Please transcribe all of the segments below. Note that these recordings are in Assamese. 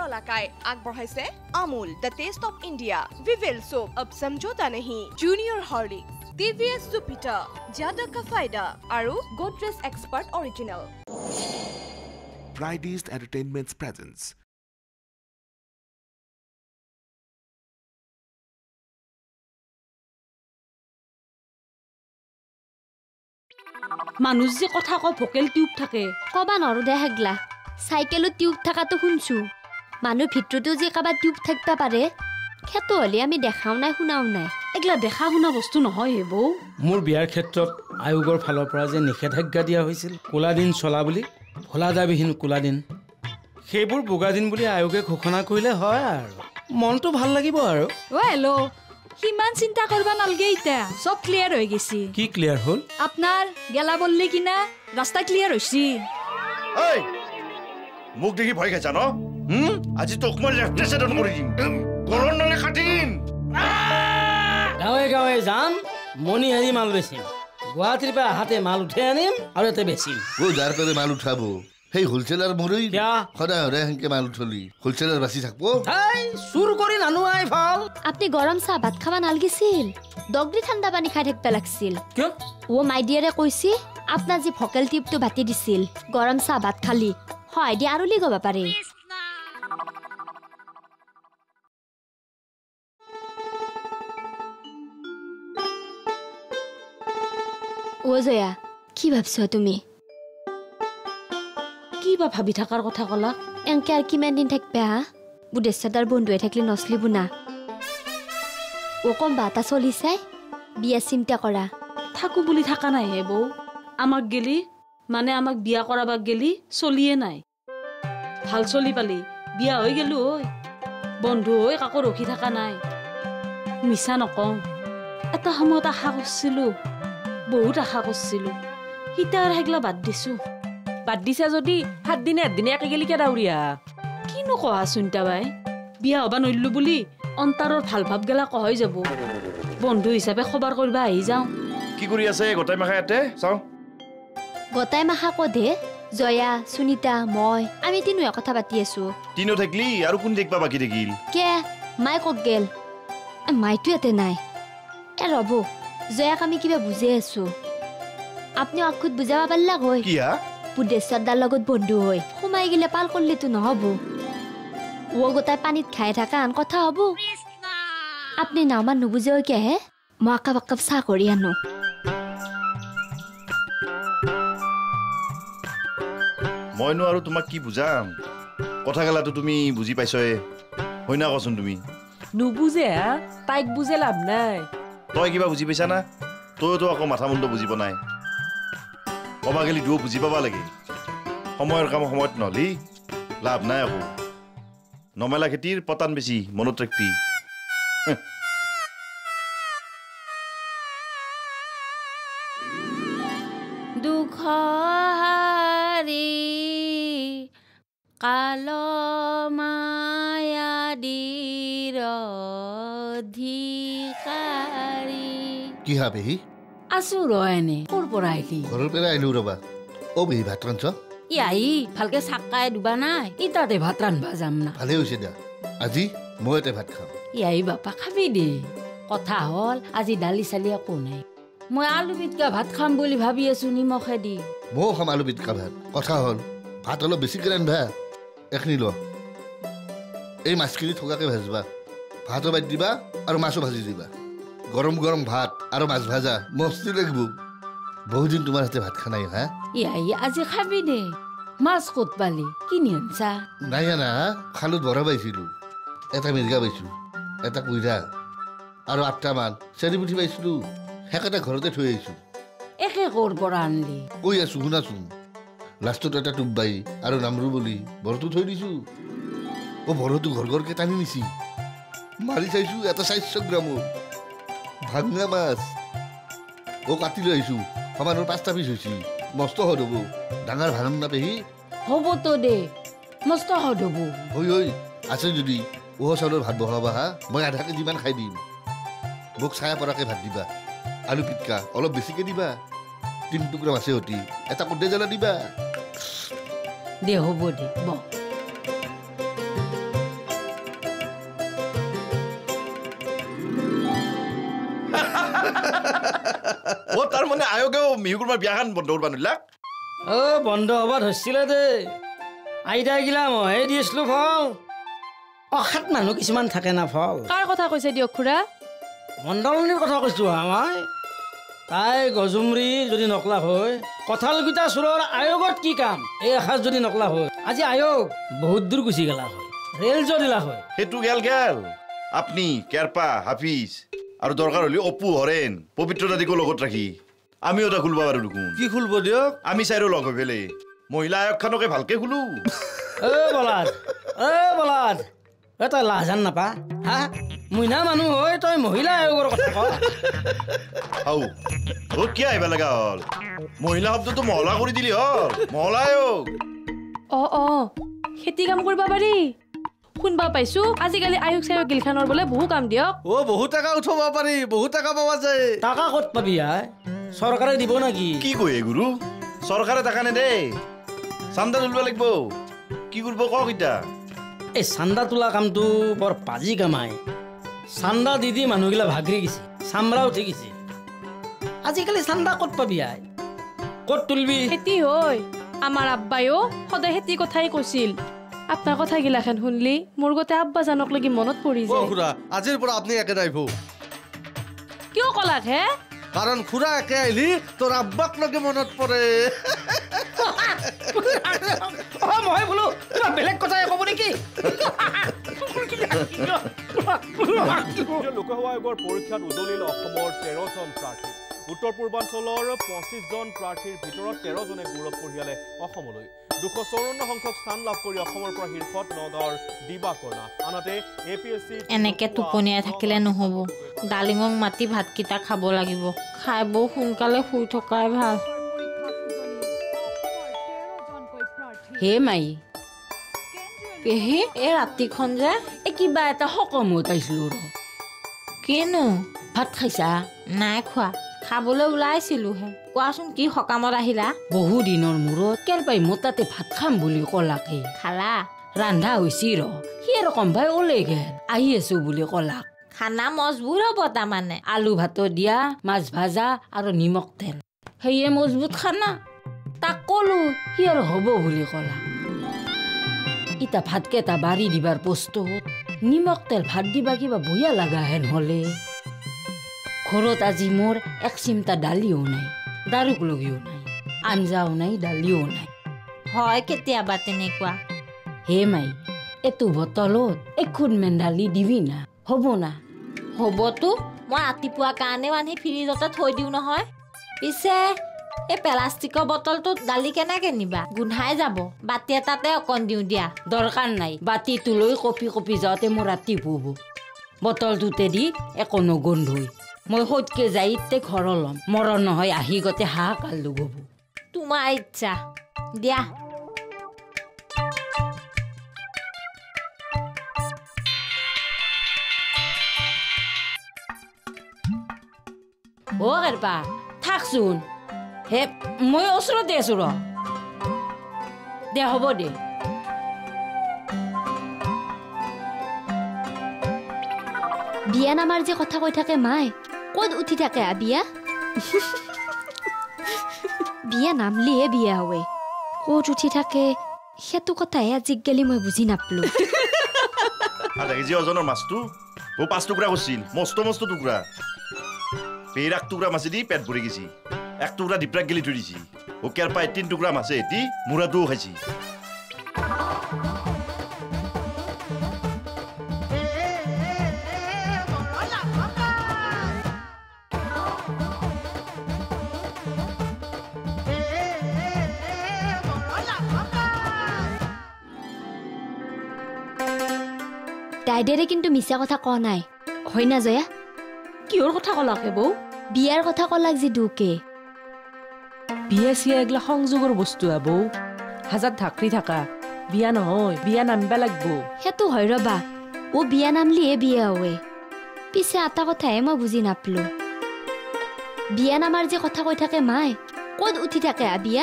কলাকাই আগবঢ়াইছে Amul the taste of India Vivel soap अब समझौता नहीं জুনিয়ৰ হৰলিক্স TVS Jupiter ज्यादा का फायदा আৰু Godrej Expert Original Fridays Entertainment's presence. মানুষ যে কথা কয় ভোকেল টিউব থাকে কবা নৰো দে হেগলা সাইকেলত টিউব থাকাটো শুনছো মানুহ ভিতৰতো যে কাবা টিউব থাকবা পাৰে খেতো হলি আমি দেখাও নাই শুনাও নাই এগলা দেখা শুনা বস্তু নহয় হে বৌ মোৰ বিয়াৰ ক্ষেত্ৰত আয়োগৰ ফালৰ পৰা যে নিষেধাজ্ঞা দিয়া হৈছিল কোলা দিন চলা বুলি ভোলা যাবিহীন কোলা দিন সেইবোৰ বগা দিন বুলি আয়োগে ঘোষণা কৰিলে হয় আৰু মনটো ভাল লাগিব আৰু ও হেল্ল' কিমান চিন্তা কৰবা নালগে ইটা সব ক্লিয়াৰ হৈ গেছি কি ক্লিয়াৰ হ'ল আপনাৰ গেলা বললি কিনা ৰাস্তা ক্লিয়াৰ হৈছি এই মুখ দেখি ভয় খাইছা ন আজি তোক মই লেফটেশ্যন কৰি দিম গৰম নলে কাটিম গাঁৱে গাঁৱে যাম মণিহাৰী মাল বেচিম গুৱাহাটীৰ পৰা হাতে মাল উঠাই আনিম আৰু ইয়াতে বেচিম ও যাৰ পেৰে মাল উঠাব সেই হোলচেলাৰ মৰৈ কিয়া সদায় সদায় সেনকে মাল উঠলি হোলচেলাৰ বাচি থাকবো হাই চুৰ কৰি নানুৱাই ভাল আপনি গৰম চাহ ভাত খাবা নালগিছিল ডগৰি ঠাণ্ডা পানী খাই থাকবা লাগছিল কিয় ও মাইডিয়াৰে কৈছি আপনাৰ যি ভকেল টিউবটো বাতি দিছিল গৰম চাহ ভাত খালি হয় দি আৰু লি গবা পাৰে ও জয়া কি ভাবছো তুমি কি বা ভাবি থাকাৰ কথা কলা এনকে আর কিমান দিন থাকবে হা বুধেশ্বদার বন্ধুয়ে থাকলে নচলিব না ও কম বাতা চলি চাই বিয়া চিন্তা কৰা থাকো বুলি থাকা নাই হে বৌ আমাক গেলি মানে আমাক বিয়া কৰাবাক গেলি চলিয়ে নাই ভাল চলি পালি বিয়া হৈ গেলো ঐ বন্ধু হৈ কাকো ৰখি থাকা নাই মিছা নকওঁ এটা সময়ত আশা কৰিছিলো বহুত আশা কৰিছিলো সিতাৰ হেগলা বাদ দিছো বাদ দিছা যদি 7 দিনে 8 দিনে একে গেলি কে দাউৰিয়া কিনো কহা চিন্তা বাই বিয়া হবা নইল্লো বুলি অন্তাৰৰ ভাল ভাব গেলা কহই যাব বন্ধু হিচাপে খবৰ কৰিবা আহি যাওঁ কি কৰি আছে গোটাই মাখা ইয়াতে চাও গতাই মাখা কদে জয়া সুনিতা মই আমি তিনিও কথা পাতি আছো তিনো থাকলি আৰু কোন দেখবা বাকি থাকিল কে মাই কক গেল মাইটো এতে নাই এ ৰব জয়াক আমি কিবা বুজি আছো আপনি আখুত বুজাবা পাৰলা গৈ কিয়া বুধেশ্বদাৰ লগত বন্ধু হৈ সোমাই গেলে পাল করলেতো নহব ও গোটাই পানীত খাই থাকা আন কথা হব আপনি নামান নুবুজে কে হে মই আকাপ আকাপ চাহ কৰি আনো মইনো আৰু তোমাক কি বুজাম কথা গেলাটো তুমি বুজি পাইছয়ে হয় না কচোন তুমি নুবুজে হা তাইক বুজে লাভ নাই তই কিবা বুজি পাইছা না তইতো আকৌ মাথা মুণ্ড বুজিব নাই কবা গেলি দুও বুজি পাবা লাগে সময়ৰ কাম সময়ত নহলি লাভ নাই আকৌ নমেলা খেতিৰ পতান বেছি মনত ৰাখবি দুখহাৰি কাল মায়া দিৰধিকাৰী কি হা পেহী আছো ৰয়নে ক'ৰ পৰা আহিলি ঘৰৰ পৰা আহিলো ৰবা অ পেহী ভাত ৰান্ধছ ইয়াই ভালকে চাকাই দুবা নাই ইতাতে ভাত ৰান্ধবা যাম না ভালে হৈছে দা আজি মই এতে ভাত খাম ইয়াই বাপা খাবি দে কথা হ'ল আজি দালি চালি একো নাই মই আলু পিটকা ভাত খাম বুলি ভাবি আছো নিমখে দি ময়ো খাম আলু পিটকা ভাত কথা হ'ল ভাত অলপ বেছিকৈ ৰান্ধবা এখিনি ল এই মাছখিনি থকাকে ভাজবা ভাতো বাদ দিবা আৰু মাছো ভাজি দিবা গৰম গৰম ভাত আৰু মাছ ভাজা মস্তি লাগিব বহুদিন তোমাৰ হাতে ভাত খা নাই হা ইয়াই আজি খাবি দে মাছ ক'ত পালি কিনি আনছা নাই আনা খালত বৰা পাইছিলোঁ এটা মিৰ্গা পাইছোঁ এটা কুইৰা আৰু 8টামান চেৰিপুঠি পাইছিলোঁ সেইকেইটা ঘৰতে থৈ আহিছোঁ একে ক'ৰ পৰা আনলি কৈ আছোঁ শুনাচোন লাষ্টত এটা টুব্বাই আৰু নামৰু বুলি বৰটো থৈ দিছোঁ অ বৰটো ঘৰ ঘৰকে টানি নিছি মাৰি চাইছোঁ এটা 400 গ্ৰামৰ ভাঙা মাছ অ কাটি লৈ আহিছোঁ সমানৰ 5টা পিচ হৈছে মস্ত সদ হ'ব ডাঙৰ ভাঙাম না পেহী হ'বতো দে মস্ত সদ হ'ব ঐ আছে যদি চাউলৰ ভাত বহাবা হা মই আধা কেজিমান খাই দিম মোক ছায়া পৰাকে ভাত দিবা আলু পিটকা অলপ বেছিকৈ দিবা 3 টুকুৰা মাছে সতি এটা কৰ্দে জ্বালা দিবা দে হ'ব দে ব অ তাৰ মানে আয়োগেও মিহুকুৰমাৰ বিয়াখন বন্ধ কৰিব নিলাক বন্ধ হ'ব ধৰিছিলে দেই আইতাগিলা মহে দিছিলো ফল অসাত মানুহ কিছুমান থাকে না ফল কাৰ কথা কৈছে দিয়ক খুৰা মণ্ডলনীৰ কথা কৈছো মই তাই গজুমৰি যদি নকলা হয় কঁঠালকেইটা চোৰৰ আয়োগত কি কাম এই এসাঁজ যদি নকলা হয় আজি আয়োগ বহুত দূৰ গুচি গেলা হয় ৰেল জদিলা হয় সেইটো গেল আপুনি কেৰপা হাফিজ আৰু দৰকাৰ হ'লে অপু হৰেণ পবিত্ৰ দাদিকো লগত ৰাখি আমিও এটা খুলিব পাৰো দেখোন কি খুলব দিয়ক আমি চাইৰো লগ হৈ পেলাই মহিলা আয়োগখনকে ভালকে খুলো বলাদ তই লাজান নাপা হা মইনা মানুহ হৈ তই মহিলা আয়োগৰ কথা ক কি আহিব লগা হ'ল মহিলা শব্দটো মহলা কৰি দিলি হ'ল মহলা আয়োগ খেতি কাম কৰিব পাৰি শুনবা পাইছো আজিকালি আয়োগ চায়োগ গিলখানৰ বোলে বহু কাম দিয়ক বহুত টকা উঠাব পাৰি বহুত টকা পাবা যায় টাকা ক'ত পাবি চৰকাৰে দিব নেকি কি কয় গুৰু চৰকাৰে টাকা নেদে চান্দা তুলিব লাগিব কি কৰিব কওক এতিয়া এই চান্দা তোলা কামটো বৰ পাজি কামাই চান্দা দি মানুহগিলা ভাগৰি গেছি চামৰা উঠি গেছি আজিকালি চান্দা ক'ত পাবি ক'ত তুলবি খেতি হয় আমাৰ আব্বায়ো সদায় খেতি কথাই কৈছিল আপোনাৰ কথাগিলাখান শুনলি মোৰ গোটে আব্বা জানক লাগি মনত পৰি যায় খুৰা আজিৰ পৰা আপুনি একে নাইব কিয় কলাক হে কাৰণ খুৰা একে আহিলি তোৰ আব্বাক লগে মনত পৰে মই বোলো বেলেগ কথাই ক'ব নেকি লোকসভা আয়োগৰ পৰীক্ষাত উজলিল অসমৰ 13 জন প্ৰাৰ্থী উত্তৰ পূৰ্বাঞ্চলৰ 25 জন প্ৰাৰ্থীৰ ভিতৰত 13 জনে গৌৰৱ কঢ়িয়ালে অসমলৈ 254 সংখ্যক স্থান লাভ কৰি অসমৰ পৰা শীৰ্ষত নগাঁৱৰ দিবা কৰ্ণা আনহাতে এপিএছচি এনেকে টোপনিয়াই থাকিলে নহ'ব ডালিমক মাতি ভাতকেইটা খাব লাগিব খাই বৌ সোনকালে শুই থকাই ভাল হে মাই পেহী এই ৰাতিখন যে কিবা এটা সকামত আহিছিলো কিনো ভাত খাইছা নাই খোৱা খাবলৈ ওলাইছিলোহে কোৱাচোন কি সকামত আহিলা বহু দিনৰ মূৰত কেৰপাই মোৰ তাতে ভাত খাম বুলি কলাকে খালা ৰান্ধা হৈছি সি আৰু কম্বাই ওলাই গেল আহি আছো বুলি কলাক খানা মজবুত হ'ব তাৰমানে আলু ভাতো দিয়া মাছ ভাজা আৰু নিমখ তেল সেয়ে মজবুত খানা তাক কলো সি আৰু হ'ব বুলি কলা ইতা ভাতকেইটা বাঢ়ি দিবাৰ প্ৰস্তুত নিমখ তেল ভাত দিবা কিবা বঢ়িয়া লগা হেন হলে ঘৰত আজি মোৰ এক চিমটা দালিও নাই দাৰুক লগিও নাই আঞ্জাও নাই দালিও নাই হয় কেতিয়াবা তেনেকুৱা হে মাই এইটো বটলত এখুনমান দালি দিবি না হ'ব না হ'বতো মই ৰাতিপুৱা কাৰণেও আনি ফ্ৰিজতে থৈ দিওঁ নহয় পিছে এই প্লাষ্টিকৰ বটলটোত দালি কেনেকে নিবা গোন্ধাই যাব বাতি এটাতে অকণ দিওঁ দিয়া দৰকাৰ নাই বাতিটো লৈ কপি কপি যাওঁতে মোৰ ৰাতি পুব বটলটোতে দি একো নগন্ধই মই সৎকে যাই ঘৰ ল'ম মৰণ নহয় আহি গতে হাহাকাৰ লগাব তোমাৰ ইচ্ছা দিয়া অ' কেৰপা থাকচোন হে মই ওচৰতে আছো দে হ'ব দে বিয়া নামাৰ যে কথা কৈ থাকে মাই ক'ত উঠি থাকে বিয়া বিয়া নামলিহে বিয়া হয় ক'ত উঠি থাকে সেইটো কথাহে আজিকালি মই বুজি নাপালো ওজনৰ মাছটো 5 টুকুৰা কৰিছিল মস্ত মস্ত টুকুৰা পেৰ 1 টুকুৰা মাছে দি পেট ভৰি গেছি 1 টুকুৰা ডিপ্ৰাক গেলি থৈ দিছি কেৰপা 3 টুকুৰা মাছে এটি মুৰাটোও খাইছি দাইদেৰে কিন্তু মিছা কথা কোৱা নাই হয় না জয়া কিহৰ কথা কলাকে বৌ বিয়াৰ কথা কলাক যে দুকে বিয়া চিয়া এগলা সংযোগৰ বস্তু বৌ হাজাৰ ঢাকৰি থাকা বিয়া নহয় বিয়া নামিবা লাগব সেইটো হয় ৰবা ও বিয়া নামলিহে বিয়া হয় পিছে এটা কথাহে মই বুজি নাপালো বিয়া নামাৰ যে কথা কৈ থাকে মাই ক'ত উঠি থাকে বিয়া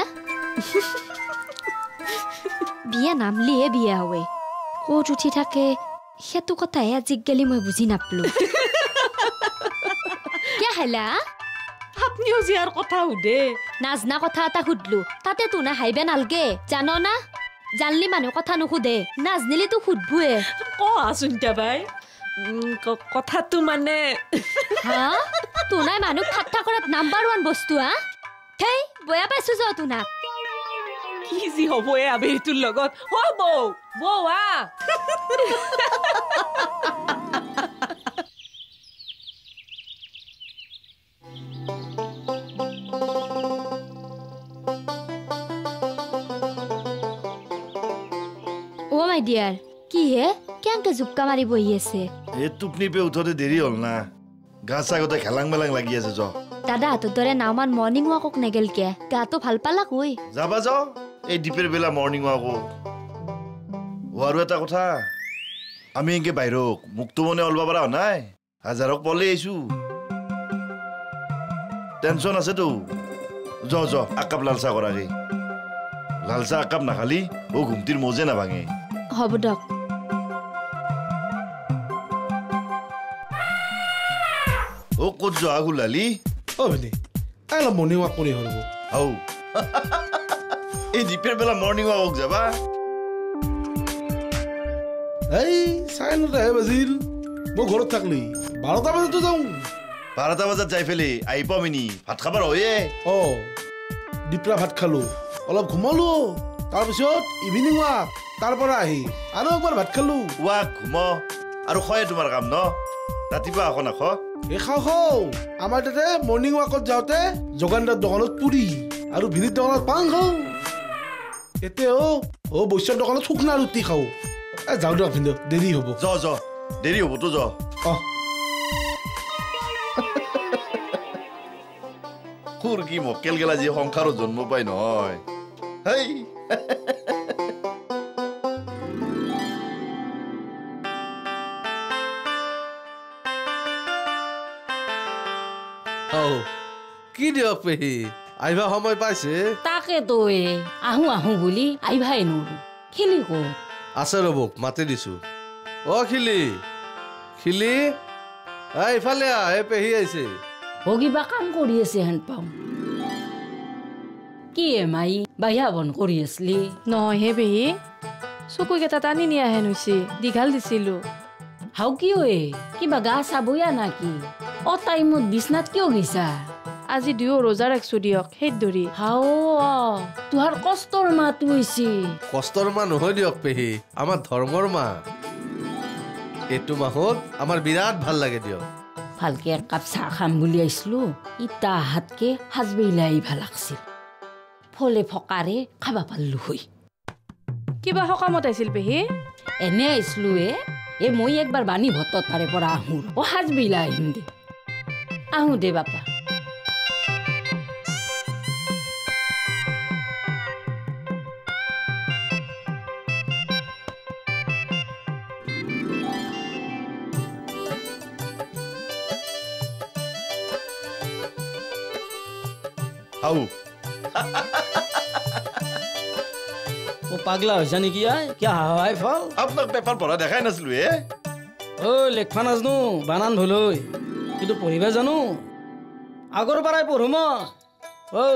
বিয়া নামলিহে বিয়া হয় ক'ত উঠি থাকে সেইটো কথাহে আজিকালি মই বুজি নাপালো কিয় হালা আপনিও জিয়াৰ কথা সুধে নাজনা কথা এটা সুধলো তাতে তো না হাইবে নালগে জানো না জানলি মানুহ কথা নুসুধে নাজনিলি তো সুধবুৱে কোৱা বাই কথাটো মানে হা তো নাই মানুহ ঠাট্টা কৰাত নাম্বাৰ 1 বস্তু হা হেই বয়া পাইছো যা তো না কি যি হ'ব এ আবেৰিটোৰ লগত বৌ আ ও মাই ডিয়াৰ কি হে কেনকে জুপকা মাৰি বহি আছে এই টোপনি পে উঠোতে দেৰি হ'ল না গা চা গোটেই খেলাং মেলাং লাগি আছে য দাদা হাতৰ দৰে নাওমান মৰ্ণিং ৱাকক নেগেল কে গাটো ভাল পালা কই যাবা যাও এই ডিপেৰ বেলা মৰ্ণিং ৱাকো আৰু এটা কথা আমি একে বাহিৰক মুক্ত মনে অলবা পাৰা নাই হাজাৰক পলে আইছো টেনচন আছে তো য আকাপ লালচা কৰাগে লালচা আকাপ নাখালি ও ঘুমটিৰ মজে নাভাঙে হ'ব দক ও ক'ত যোৱা গুলালি ভিনি অলপ মৰ্ণিং ৱাক কৰি হৰব আও এই ডিপেৰ বেলা মৰ্ণিং ৱাকক যাবা এই 9:30 বাজিল মই ঘৰত থাকলি 12টা বজাতো যাওঁ 12টা বজাত যাই ফেলি আহি পামিনি ভাত খাবার হয়ে দিপৰা ভাত খালো অলপ ঘুমালো তাৰপিছত ইভিনিং ৱাক তাৰপৰা আহি আৰু একবাৰ ভাত খালো ৱাক ঘুম আৰু খয়ে তোমাৰ কাম ন ৰাতিপুৱা আকৌ নাখ খাওঁ আমাৰ তাতে মৰ্ণিং ৱাকত যাওঁতে যোগানদাৰ দোকানত পুৰি আৰু ভিনিৰ দোকানত পাং খাওঁ এতিয়া বৈশ্যৰ দোকানত শুকনা ৰুটি খাওঁ যাওঁ দিয়ক ভিন্দ দেৰি হ'ব য দেৰি হ'ব তো য খুৰ কি মক্কেল গেলা যি সংসাৰত জন্ম পাই নহয় হেই কি দিয়ক পেহী আহিবা সময় পাইছে তাকে তই আহো বুলি আহিবাই নোৱাৰো খেলি ক'ত আছে ৰবক মাতি দিছো খিলি ইফালে আহ পেহী আহিছে কিবা কাম কৰি আছে হেন পাওঁ কি মাই বাহিয়া বন কৰি আছিলি নহয় হে পেহী চকুকেইটা টানি নিয়া হেন হৈছে দীঘাল দিছিলো হাও কি ঐ কিবা গা চাবয়া নাকি টাইমত বিছনাত কিয় গৈছা আজি দুয়ো ৰোজা ৰাখছো দিয়ক সেই ধৰি হাও তোহাৰ কষ্টৰ মাত হৈছে কষ্টৰ মা নহয় দিয়ক পেহী আমাৰ ধৰ্মৰ মা এইটো মাহত আমাৰ বিৰাট ভাল লাগে দিয়ক ভালকে এক কাপ চাহ খাম বুলি আহিছিলো ইটা হাতকে সাজবেইলা আহিবা লাগছিল ফলে ফকাৰে খাবা পাৰলো হৈ কিবা সকামত আহিছিল পেহী এনে আহিছিলো মই একবাৰ বাণী ভট্টত তাৰে পৰা আহোঁ সাজবেইলা আহিম দে আহোঁ দে বাপা পাগলা হৈছে নেকি কিয় হাৱাই ফল আপোনাক পেপাৰ পঢ়া দেখাই নাছিলো লেখবা নাজনো বানান ভুল হৈ কিন্তু পঢ়িবা জানো আগৰ পৰাই পঢ়ো মই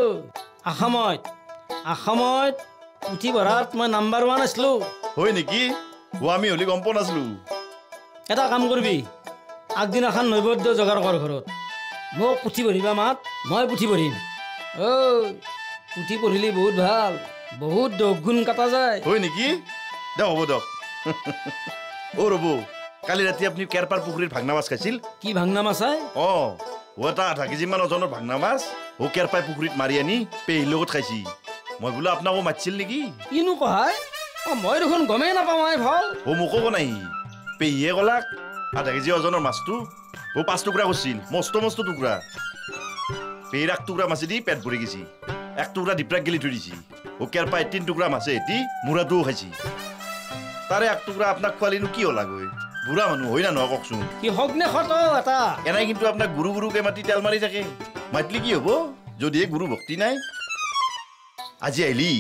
আসামত পুথি পঢ়াত মই নাম্বাৰ 1 আছিলো হয় নেকি আমি হলি গম পোৱা নাছিলো এটা কাম কৰিবি আগদিনাখন নৈবদ্য যোগাৰ কৰ ঘৰত মোক পুথি পঢ়িবা মাত মই পুথি পঢ়িম পুথি পঢ়িলে বহুত ভাল বহুত দুগুণ কাটা যায় হয় নেকি দে হ'ব দিয়ক ৰ'ব কালি ৰাতি আপুনি কেৰপাৰ পুখুৰীৰ ভাংনা মাছ খাইছিল কি ভাংনা মাছ এটা 8 কেজিমান ওজনৰ ভাংনা মাছ কেৰপাৰ পুখুৰীত মাৰি আনি পেহীৰ লগত খাইছি মই বোলো আপোনাকো মাতিছিল নেকি কিনো কহাই মই দেখোন গমেই নাপাওঁ ভাল মোকো কোনাই পেহীয়ে ক'লাক 8 কেজি ওজনৰ মাছটো 5 টুকুৰা কৰিছিল মস্ত টুকুৰা পেহীৰ 1 টুকুৰা মাছে দি পেট ভৰি গেছি 1 টুকুৰা ডিপৰাক গেলি থৈ দিছি কেৰপাই 3 টুকুৰা মাছে এটি মূৰাটোও খাইছি তাৰে 1 টুকুৰা আপোনাক খোৱালিনো কি হ'ল গৈ বুঢ়া মানুহ হয় না নহয় কওকচোন কি হক নে খত এটা এনাই কিন্তু আপোনাক গুৰুকে মাতি তেল মাৰি থাকে মাতিলি কি হ'ব যদি গুৰু ভক্তি নাই আজি আহিলি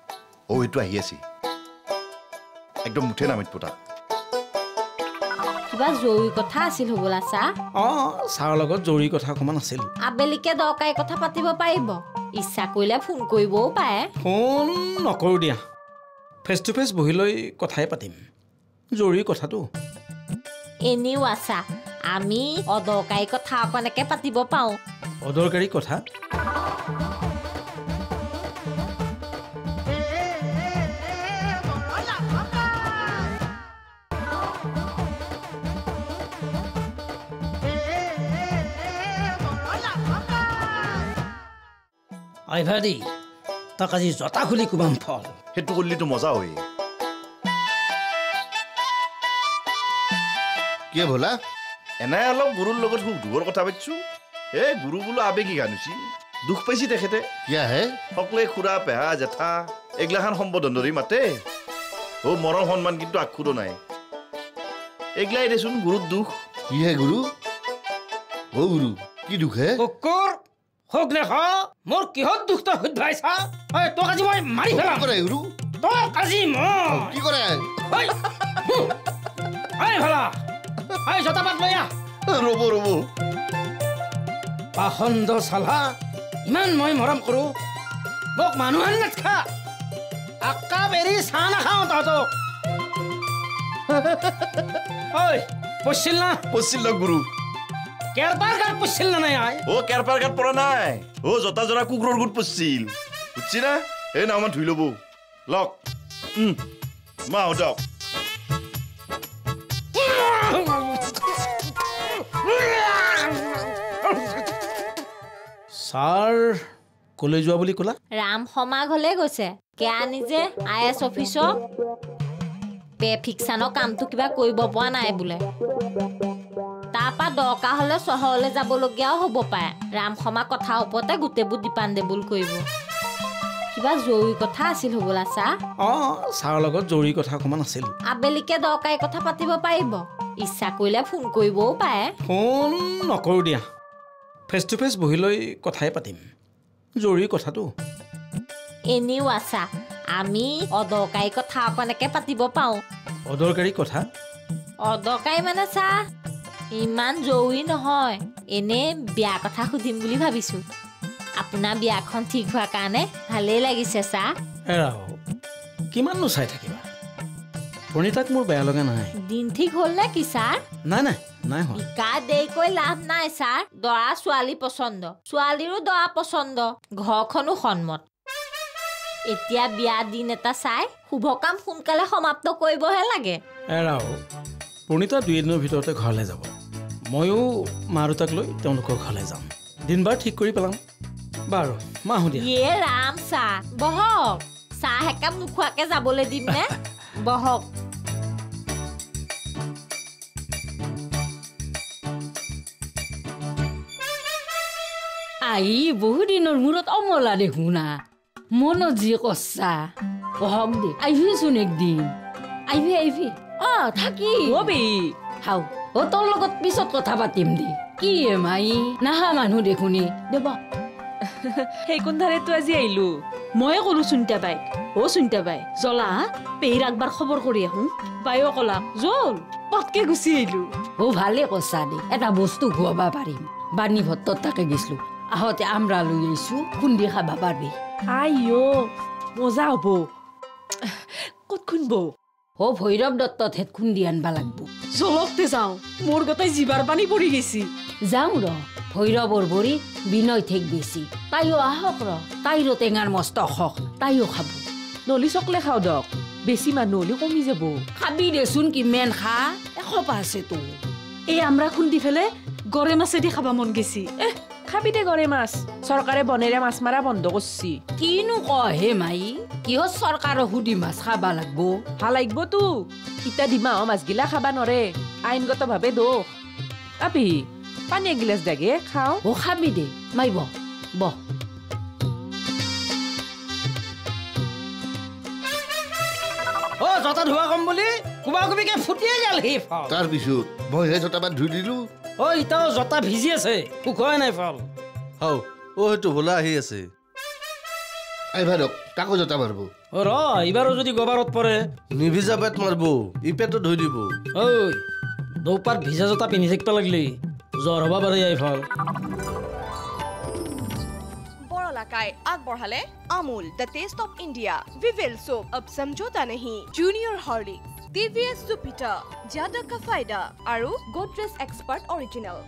এইটো আহি আছে একদম মুঠে নামিত পতা কিবা জৰুৰী কথা আছিল হ'বলা ছাৰ ছাৰৰ লগত জৰুৰী কথা অকণমান আছিল আবেলিকে দৰকাৰী কথা পাতিব পাৰিব ইচ্ছা কৰিলে ফোন কৰিবও পাৰে ফোন নকৰোঁ দিয়া ফেচ টু ফেচ বহি লৈ কথাই পাতিম জৰুৰী কথাটো এনেও আছা আমি অদৰকাৰী কথা অকণকে পাতিব পাওঁ অদৰকাৰী কথা আইভাদি তাক আজি জতা খুলি কোবাম ফল সেইটো কৰিলেতো মজা হয় কি ভোলা এনাই অলপ গুৰুৰ লগত সুখ দুখৰ কথা পাতিছো গুৰু বোলো আবেগিক আনিছি দুখ পাইছি তেখেতে কিয়া হে সকলোৱে খুৰা পেহা জেঠা এগিলাখান সম্বোধন ধৰি মাতে মৰম সন্মান কিন্তু আখুৰো নাই এগলাই দেচোন গুৰুৰ দুখ কি হে গুৰু গুৰু কি দুখ হে হোক নে মোৰ কিহত দুখ তই সুধাইছা তোক আজি মই মাৰি পেলাম কৰে গুৰু তোক আজি মই কি কৰে ভালা জতা পাত লৈ ৰ'ব পাখণ্ড চালা ইমান মই মৰম কৰো মোক মানুহ আনি নাথা আক্কা বেৰি চাহ নাখাওঁ তহঁতক পচিল না গুৰু কেৰপাৰ গাত পচিল না নাই কেৰপাৰ গাত পৰা নাই জতা জৰা কুকুৰৰ গোট পচিল বুঝছি না নামান ধুই ল'ব লওক মা আহোঁতক ছাৰ কলৈ যোৱা বুলি ক'লা ৰাম সমাঘলে গৈছে কেয়া নিজে IS অফিচৰ পে ফিক্সানৰ কামটো কিবা কৰিব পৰা নাই বোলে তাৰপা দৰকাৰ হ'লে চহৰলৈ যাবলগীয়াও হ'ব পাৰে ৰাম সমা কথা ওপৰতে গোটেইবোৰ ডিপাণ্ডেবল কৰিব কিবা জৰুৰী কথা আছিল হ'বলা ছাৰ ছাৰৰ লগত জৰুৰী কথা অকণমান আছিল আবেলিকে দৰকাৰী কথা পাতিব পাৰিব ইচ্ছা কৰিলে ফোন কৰিবও পাৰে ফোন নকৰোঁ দিয়া ফেচ টু ফেচ বহি লৈ কথাই পাতিম জৰুৰী কথাটো এনেও আছা আমি অদৰকাৰী কথা অকণকে পাতিব পাওঁ অদৰকাৰী কথা অদৰকাৰী মানে ছাৰ ইমান জৰুৰী নহয় এনে বিয়া কথা সুধিম বুলি ভাবিছোঁ আপোনাৰ বিয়াখন ঠিক হোৱাৰ কাৰণে ভালেই লাগিছে ছাৰ কিমাননো চাই থাকিবা প্ৰণীতাক মোৰ বেয়া লগা নাই দিন ঠিক হ'ল নে কি ছাৰ নাই হোৱা বিকা দেৰিকৈ লাভ নাই ছাৰ দৰা ছোৱালী পচন্দ ছোৱালীৰো দৰা পচন্দ ঘৰখনো সন্মত এতিয়া বিয়া দিন এটা চাই শুভ কাম সোনকালে সমাপ্ত কৰিবহে লাগে প্ৰণীতা 2 দিনৰ ভিতৰতে ঘৰলৈ যাব ময়ো মা দেউতাক লৈ তেওঁলোকৰ ঘৰলৈ যাম দিন বাৰ ঠিক কৰি পেলাম বাৰু মা আহোঁ দিয়া ৰাম চাহ বহক চাহ একাপ নোখোৱাকে যাবলৈ দিম নে বহক বহু দিনৰ মূৰত অমলা দেখো না মনত যি কছা বহক দে আহিবিচোন একদিন আহিবি থাকি হাও তোৰ লগত পিছত কথা পাতিম দে কি মাই নাহা মানুহ দেখোনি দেব সেই কোনধাৰেতো আজি আহিলো ময়ে কলো চুন্তা বাইক চুন্তা বাই জ্বলা পেহীৰ একবাৰ খবৰ কৰি আহোঁ বাইও কলা জল পটকে গুচি আহিলো ভালে কছা দে এটা বস্তু খুৱাব পাৰিম বাণী ভট্টত তাকে গেছলো আহতে আমৰা লৈ আহিছো খুন্দি খাবা পাৰবি মজা হব ক'ত খুন্দ ভৈৰৱ দত্তত হেত খুন্দি আনবা লাগব জলকতে যাওঁ মোৰ গোটেই জিভাৰ পানী পৰি গৈছি যাওঁ ভৈৰৱৰ বৰি বিনয় ঠেক বেছি তাইও আহক তাইৰো টেঙাৰ মস্ত হক তাইও খাব নলি চকলে খাওঁ দক বেছি মানুহ হলি কমি যাব খাবি দেচোন কিমান খা এসোপা আছে তো এই আমরা খুন্দি ফেলে গড়ে মাছেদি খাবা মন গেছি খাবি দে গড়ে মাছ চৰকাৰে বনেৰে মাছ মাৰা বন্ধ কৰছি কিনো কহে মাই কিয় চৰকাৰে সুদি মাছ খাবা লাগব ভাল লাগব তো ইটা দিমা মাছগিলা খাবা নৰে আইনগতভাৱে দোষ আপি পানী এগিলাচ দাগে খাওঁ খাবি দে মাই বহ জতা ধোৱা কম বুলি কুবা কুবিকে ফুটিয়ে গেল হি ফল তাৰ পিছত মই হে জতাবাত ধুই দিলো ইটাও জতা ভিজি আছে শুকুৱাই নাই ফল সেইটো ভোলা আহি আছে আইভাৰক তাকো জতা মাৰব ইবাৰো যদি গবাৰত পৰে নিভিজা পেট মাৰব ইপেটো ধুই দিব দৌপাত ভিজা জোতা পিন্ধি থাকিব লাগলি জ্বৰ হ'ব পাৰে এই ফল बड़ौलाकाय आग बढ़ाले Amul the taste of India Vivel soap अब समझौता नहीं जूनियर हॉर्लिक्स टीवीएस सुपीटर ज्यादा का फायदा और गोदरेज एक्सपर्ट ओरिजिनल